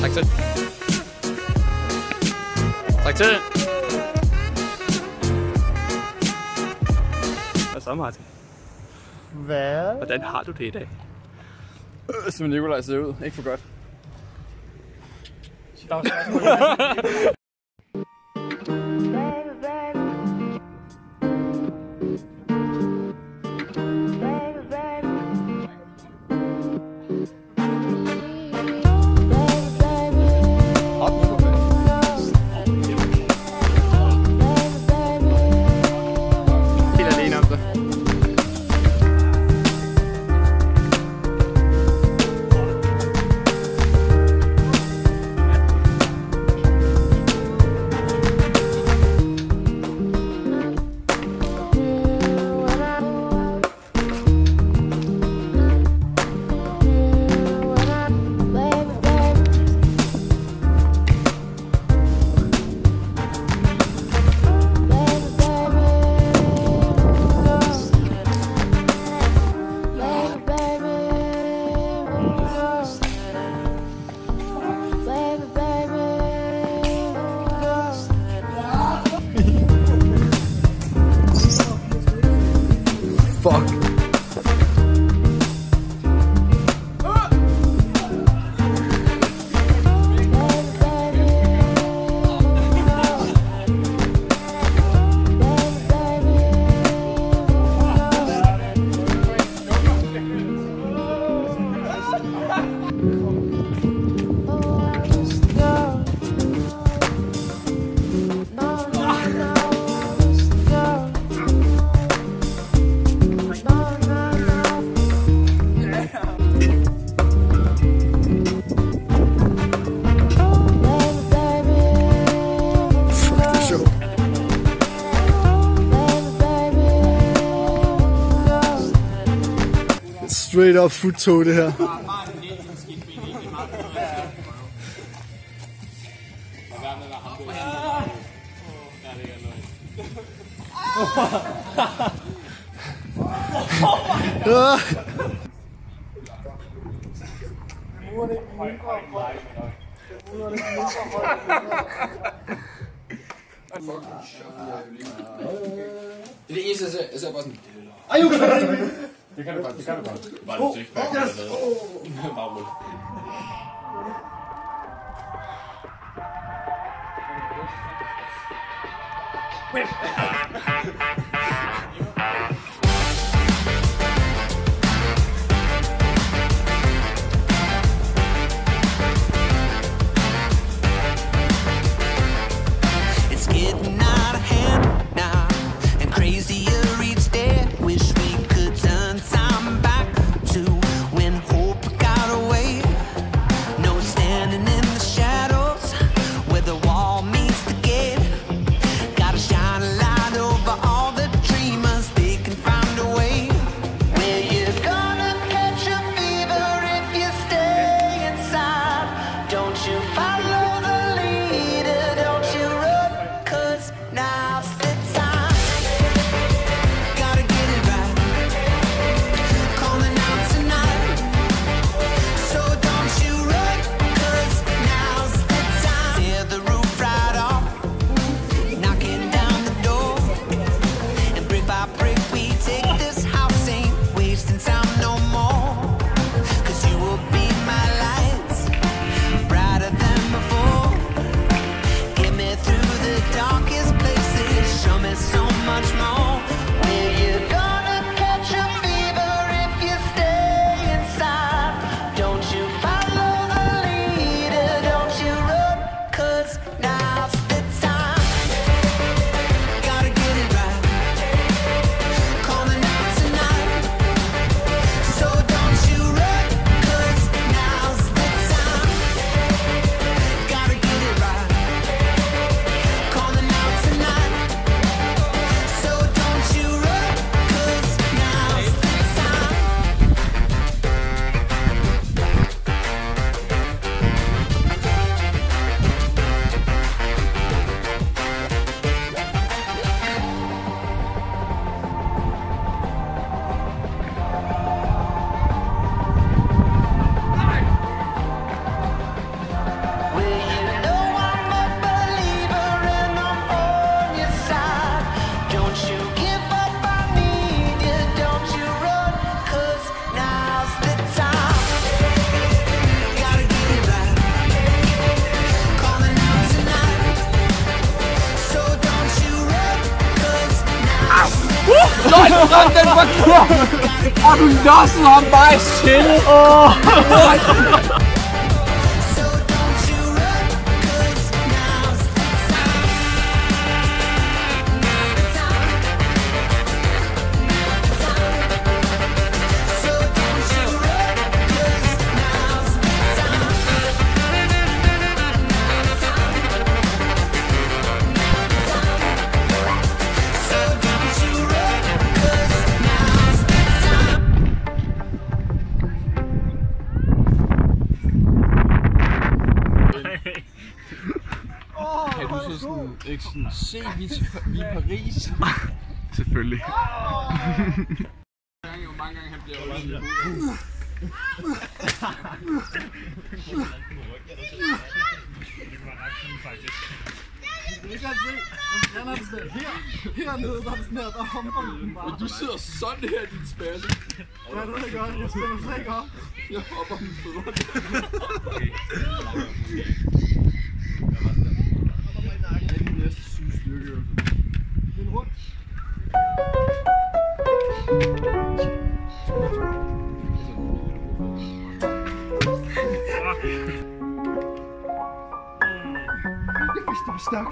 Tak til. Tak til. Hvad så, Martin? Hvad? Hvordan har du det i dag? Som Nikolaj ser ud. Ikke for godt. Fuck. Straight up futtog det her. Det er det eneste, jeg ser bare sådan. Ej, okay. Det kan du godt, det kan du godt. Bare en sixpack eller noget. Bare rulle. It's getting out of hand now, and crazier each day. Wish we could turn time back to when hope got away. No standing in the shadows where the wall meets the gate. Gotta shine a light over den var kur! Og du lossede ham bare i skinnet! Kan du så sådan, ikke sådan, se, vi er i Paris? Selvfølgelig. Hvor mange gange han bliver rødt i hovedet. Det kan jeg se. Han er sådan hernede, der er sådan her, der humper den bare. Men du sidder sådan her, din spærse. Ja, det er godt. Jeg spiller slet ikke op. Jeg hopper min fødder. Det er den næste syge styrkeøvelse. Vind rundt. Jeg vidste, du var stærk.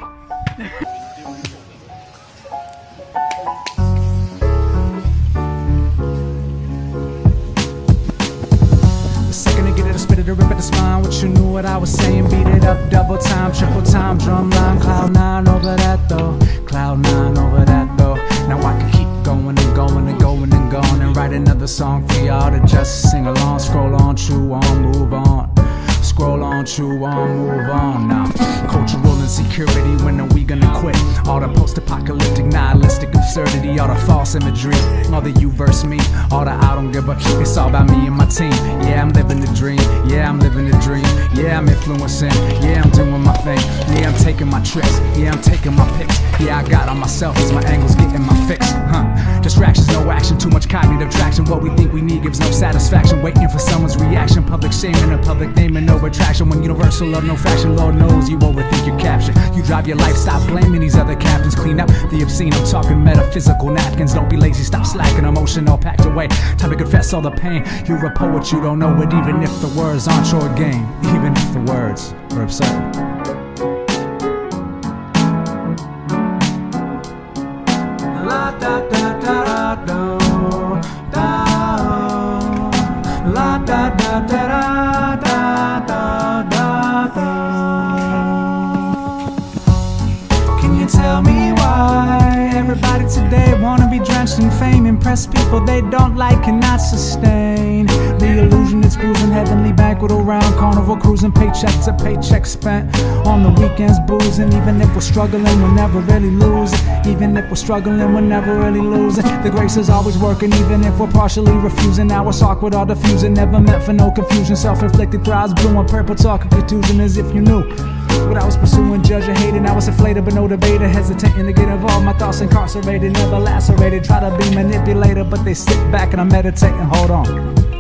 Spit it to rip at the spine, what you knew what I was saying. Beat it up, double time, triple time, drum line. Cloud 9 over that though, cloud 9 over that though. Now I can keep going and going and going and going and write another song for y'all to just sing along. Scroll on, chew on, move on. Scroll on, chew on, move on now. Cultural insecurity, when are we gonna quit? All the post-apocalyptic, nihilistic absurdity, all the false imagery, all the you versus me, all the I don't give a, it's all about me and my team. Yeah, I'm living the dream, yeah, I'm living the dream. Yeah, I'm influencing, yeah, I'm doing my thing. Yeah, I'm taking my trips, yeah, I'm taking my pics. Yeah, I got on myself as my angles getting my fix. Distractions, no action, too much cognitive traction. What we think we need gives no satisfaction. Waiting for someone's reaction, public shame and a public name and no retraction. When universal love, no fraction, Lord knows you overthink your caption. You drive your life, stop blaming these other captains. Clean up the obscene, I'm talking metaphysical napkins. Don't be lazy, stop slacking, emotion all packed away. Time to confess all the pain. You're a poet, you don't know it, even if the words aren't your game. Even if the words are absurd. La da da da da da, la da da da da da da da. Can you tell me why everybody today wanna be drenched in fame? Impress people they don't like, cannot sustain the illusion it's bruising. Heavenly banquet around, carnival cruising, paycheck to paycheck spent on the weekends boozing. Even if we're struggling, we'll never really lose. Even if we're struggling, we're never really losing. The grace is always working, even if we're partially refusing. Now it's awkward, all diffusing, never meant for no confusion. Self-inflicted cries, blue and purple, talking contusion as if you knew what I was pursuing. Judge or hating, I was inflated but no debater, hesitating to get involved. My thoughts incarcerated, never lacerated. Try to be manipulated, but they sit back and I'm meditating. Hold on.